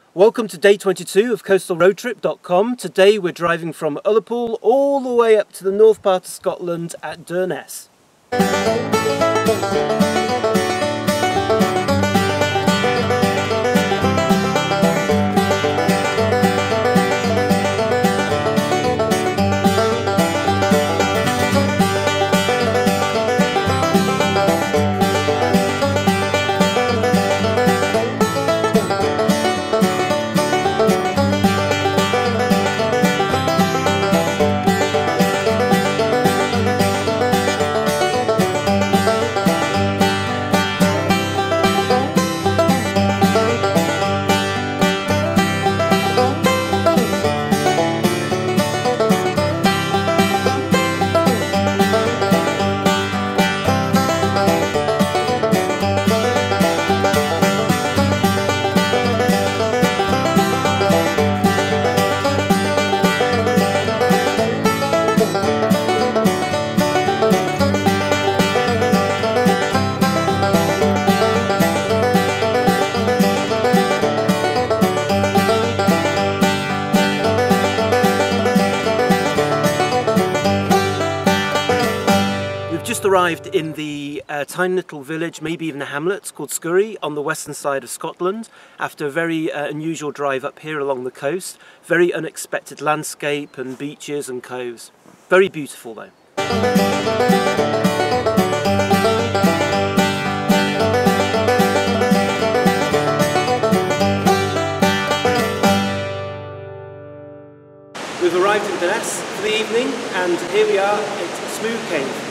Welcome to day 22 of coastalroadtrip.com. Today we're driving from Ullapool all the way up to the north part of Scotland at Durness. Just arrived in the tiny little village, maybe even a hamlet, called Scurry on the western side of Scotland after a very unusual drive up here along the coast. Very unexpected landscape and beaches and coves. Very beautiful though. We've arrived in Durness for the evening and here we are at Smooth Cave.